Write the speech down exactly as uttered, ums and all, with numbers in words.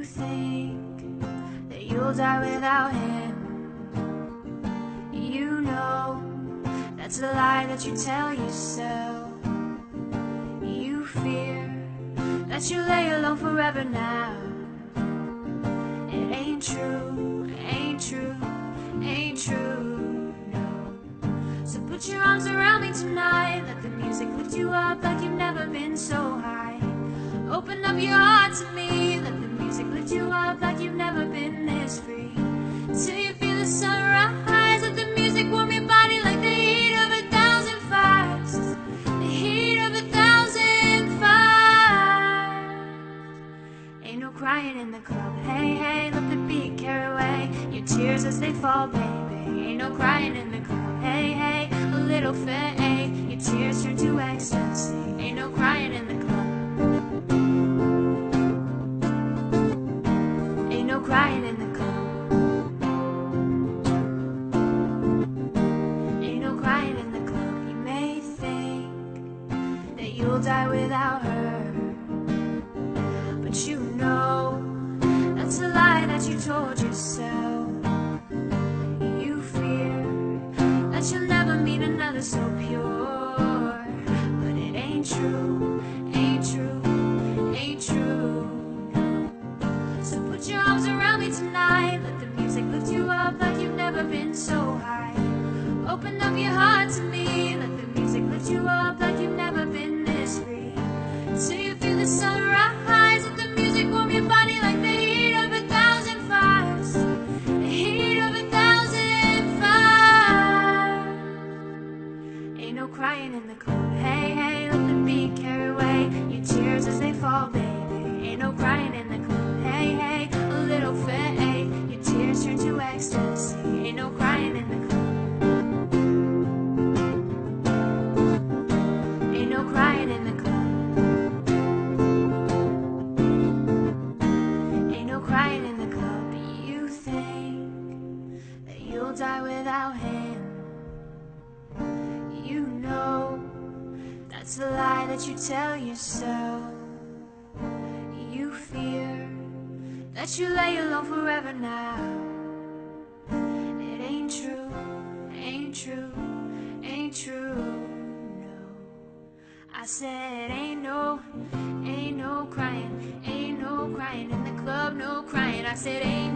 think that you'll die without him. You know that's a lie that you tell yourself. You fear that you'll lay alone forever now. It ain't true, ain't true, ain't true, no. So put your arms around me tonight. Let the music lift you up like you've never been so high. Open up your heart to me. Let the music lift you up like you've never been this free. Till you feel the sunrise. Let the music warm your body like the heat of a thousand fires. The heat of a thousand fires. Ain't no crying in the club. Hey, hey, let the beat carry away your tears as they fall, baby. Ain't no crying in the club. Hey, hey, a little fade. Your tears turn to ecstasy. Ain't no crying in the club. Crying in the club. Ain't no crying in the club. You may think that you'll die without her, but you know that's a lie that you told yourself. You fear that you'll never meet another so pure, but it ain't true, ain't true, ain't true. So put your arms around me tonight. Let the music lift you up like you've never been so high. Open up your heart to me. Let the music lift you up like you've never been this free. Till you feel the sunrise. Let the music warm your body like the heat of a thousand fires. The heat of a thousand fires. Ain't no crying in the club. Hey, hey, let the beat carry away your tears as they fall, baby. Ain't no crying in the club. Hey, hey, a little fade. Your tears turn to ecstasy. Ain't no crying in the club. Ain't no crying in the club. Ain't no crying in the club. But you think that you'll die without him. You know that's a lie that you tell yourself. You fear that you lay alone forever now. It ain't true, ain't true, ain't true, no. I said ain't no, ain't no crying, ain't no crying in the club, no crying. I said ain't